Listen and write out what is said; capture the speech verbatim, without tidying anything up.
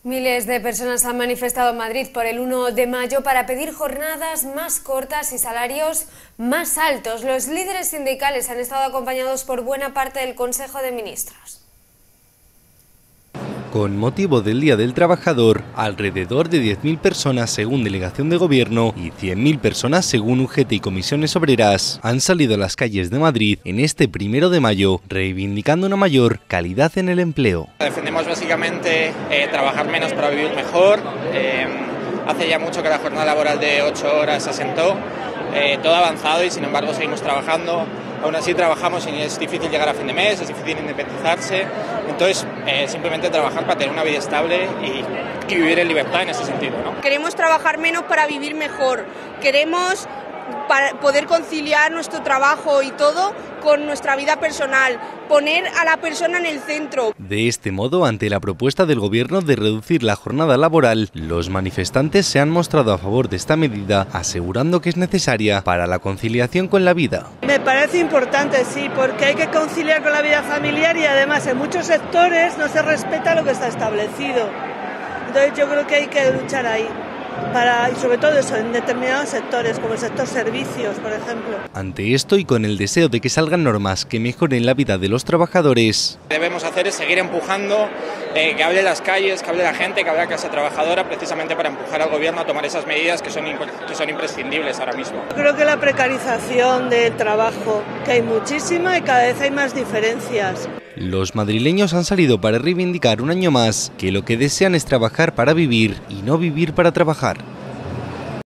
Miles de personas han manifestado en Madrid por el uno de mayo para pedir jornadas más cortas y salarios más altos. Los líderes sindicales han estado acompañados por buena parte del Consejo de Ministros. Con motivo del Día del Trabajador, alrededor de diez mil personas según Delegación de Gobierno y cien mil personas según U G T y Comisiones Obreras han salido a las calles de Madrid en este primero de mayo, reivindicando una mayor calidad en el empleo. Defendemos básicamente eh, trabajar menos para vivir mejor. Eh, hace ya mucho que la jornada laboral de ocho horas se asentó, eh, todo ha avanzado y sin embargo seguimos trabajando. Aún así trabajamos y es difícil llegar a fin de mes, es difícil independizarse, entonces eh, simplemente trabajar para tener una vida estable y, y vivir en libertad en ese sentido, ¿no? Queremos trabajar menos para vivir mejor, queremos para poder conciliar nuestro trabajo y todo con nuestra vida personal, poner a la persona en el centro. De este modo, ante la propuesta del Gobierno de reducir la jornada laboral, los manifestantes se han mostrado a favor de esta medida, asegurando que es necesaria para la conciliación con la vida. Me parece importante, sí, porque hay que conciliar con la vida familiar y además en muchos sectores no se respeta lo que está establecido. Entonces yo creo que hay que luchar ahí. Para, y sobre todo eso, en determinados sectores, como el sector servicios, por ejemplo. Ante esto y con el deseo de que salgan normas que mejoren la vida de los trabajadores, lo que debemos hacer es seguir empujando, eh, que hable las calles, que hable la gente, que hable la clase trabajadora, precisamente para empujar al gobierno a tomar esas medidas que son, que son imprescindibles ahora mismo. Creo que la precarización del trabajo, que hay muchísima y cada vez hay más diferencias. Los madrileños han salido para reivindicar un año más que lo que desean es trabajar para vivir y no vivir para trabajar.